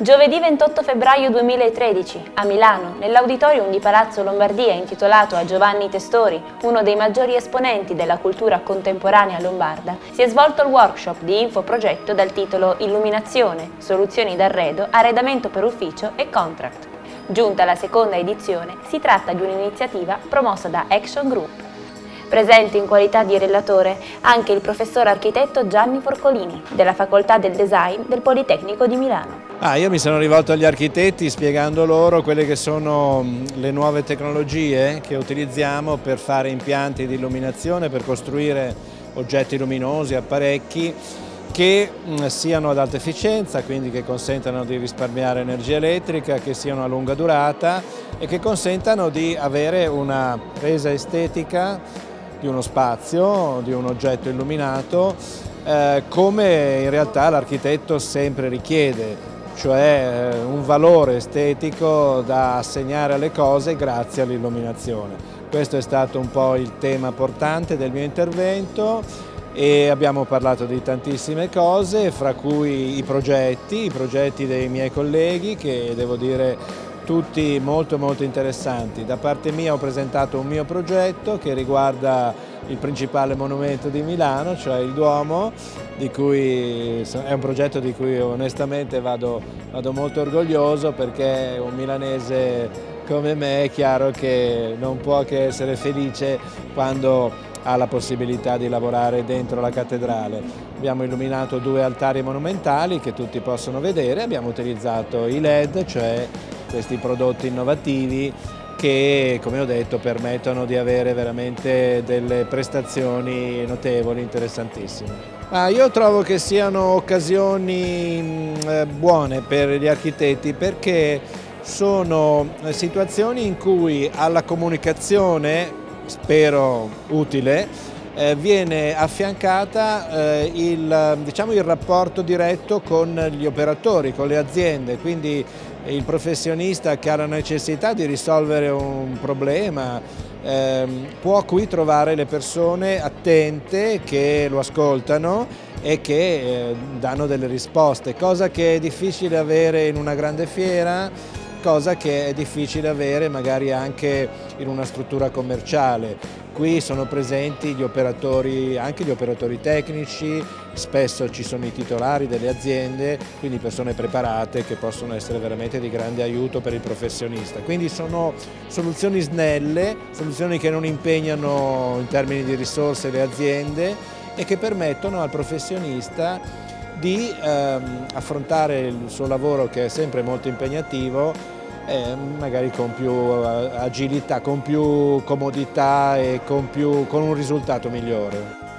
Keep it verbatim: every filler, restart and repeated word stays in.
Giovedì ventotto febbraio duemilatredici, a Milano, nell'auditorium di Palazzo Lombardia intitolato a Giovanni Testori, uno dei maggiori esponenti della cultura contemporanea lombarda, si è svolto il workshop di infoprogetto dal titolo Illuminazione, soluzioni d'arredo, arredamento per ufficio e contract. Giunta la seconda edizione, si tratta di un'iniziativa promossa da Action Group. Presente in qualità di relatore anche il professor architetto Gianni Forcolini, della Facoltà del Design del Politecnico di Milano. Ah, io mi sono rivolto agli architetti spiegando loro quelle che sono le nuove tecnologie che utilizziamo per fare impianti di illuminazione, per costruire oggetti luminosi, apparecchi che siano ad alta efficienza, quindi che consentano di risparmiare energia elettrica, che siano a lunga durata e che consentano di avere una resa estetica di uno spazio, di un oggetto illuminato, eh, come in realtà l'architetto sempre richiede, cioè eh, un valore estetico da assegnare alle cose grazie all'illuminazione. Questo è stato un po' il tema portante del mio intervento e abbiamo parlato di tantissime cose, fra cui i progetti, i progetti dei miei colleghi che devo dire tutti molto molto interessanti. Da parte mia ho presentato un mio progetto che riguarda il principale monumento di Milano, cioè il Duomo, di cui è un progetto di cui onestamente vado, vado molto orgoglioso, perché un milanese come me è chiaro che non può che essere felice quando ha la possibilità di lavorare dentro la cattedrale. Abbiamo illuminato due altari monumentali che tutti possono vedere, abbiamo utilizzato i L E D, cioè questi prodotti innovativi che, come ho detto, permettono di avere veramente delle prestazioni notevoli, interessantissime. Ah, io trovo che siano occasioni eh, buone per gli architetti, perché sono situazioni in cui alla comunicazione, spero utile, eh, viene affiancata eh, il, diciamo, il rapporto diretto con gli operatori, con le aziende, quindi il professionista che ha la necessità di risolvere un problema eh, può qui trovare le persone attente che lo ascoltano e che eh, danno delle risposte, cosa che è difficile avere in una grande fiera, cosa che è difficile avere magari anche in una struttura commerciale. Qui sono presenti gli operatori, anche gli operatori tecnici, spesso ci sono i titolari delle aziende, quindi persone preparate che possono essere veramente di grande aiuto per il professionista. Quindi sono soluzioni snelle, soluzioni che non impegnano in termini di risorse le aziende e che permettono al professionista di ehm, affrontare il suo lavoro, che è sempre molto impegnativo, eh, magari con più agilità, con più comodità e con, più, con un risultato migliore.